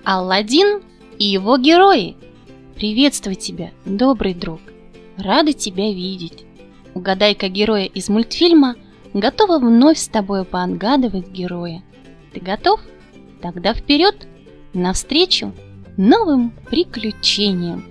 Аладдин и его герои. Приветствую тебя, добрый друг. Рада тебя видеть. Угадай-ка героя из мультфильма готова вновь с тобой поотгадывать героя. Ты готов? Тогда вперед, навстречу новым приключениям.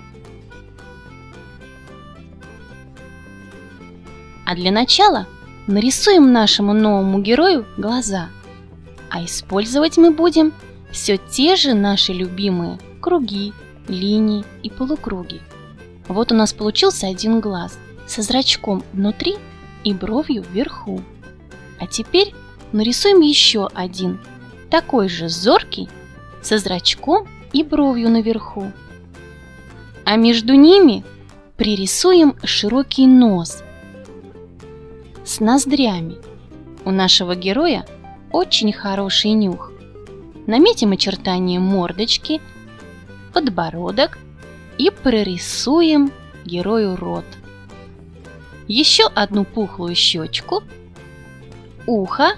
А для начала нарисуем нашему новому герою глаза. А использовать мы будем все те же наши любимые круги, линии и полукруги. Вот у нас получился один глаз со зрачком внутри и бровью вверху. А теперь нарисуем еще один, такой же зоркий, со зрачком и бровью наверху. А между ними пририсуем широкий нос с ноздрями. У нашего героя очень хороший нюх. Наметим очертания мордочки, подбородок и прорисуем герою рот. Еще одну пухлую щечку, ухо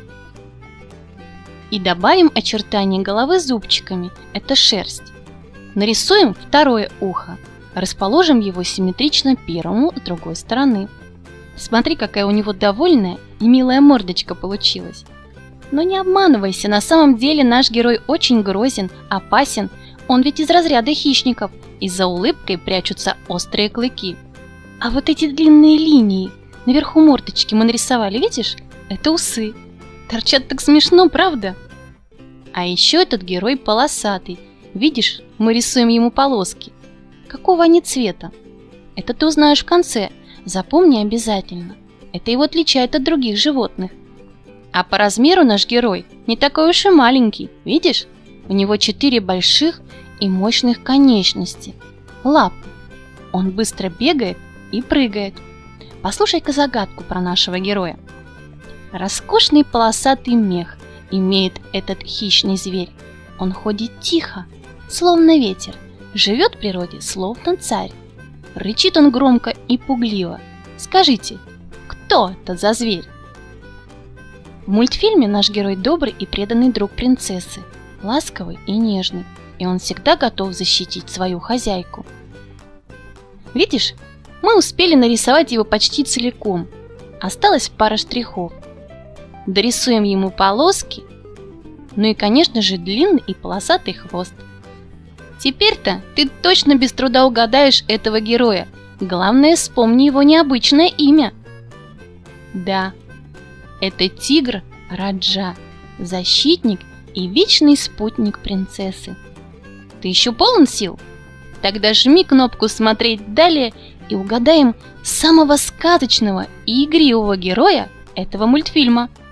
и добавим очертания головы зубчиками, это шерсть. Нарисуем второе ухо, расположим его симметрично первому с другой стороны. Смотри, какая у него довольная и милая мордочка получилась. Но не обманывайся, на самом деле наш герой очень грозен, опасен, он ведь из разряда хищников, и за улыбкой прячутся острые клыки. А вот эти длинные линии наверху мордочки мы нарисовали, видишь? Это усы. Торчат так смешно, правда? А еще этот герой полосатый. Видишь, мы рисуем ему полоски. Какого они цвета? Это ты узнаешь в конце. Запомни обязательно. Это его отличает от других животных. А по размеру наш герой не такой уж и маленький. Видишь? У него 4 больших и мощных конечности. Лапы. Он быстро бегает и прыгает. Послушай-ка загадку про нашего героя. Роскошный полосатый мех имеет этот хищный зверь. Он ходит тихо, словно ветер, живет в природе, словно царь. Рычит он громко и пугливо. Скажите, кто это за зверь? В мультфильме наш герой добрый и преданный друг принцессы, ласковый и нежный, и он всегда готов защитить свою хозяйку. Видишь, мы успели нарисовать его почти целиком. Осталась пара штрихов. Дорисуем ему полоски, ну и, конечно же, длинный и полосатый хвост. Теперь-то ты точно без труда угадаешь этого героя. Главное, вспомни его необычное имя. Да, это тигр Раджа, защитник и вечный спутник принцессы. Ты еще полон сил? Тогда жми кнопку «Смотреть далее» и угадаем самого сказочного и игривого героя этого мультфильма.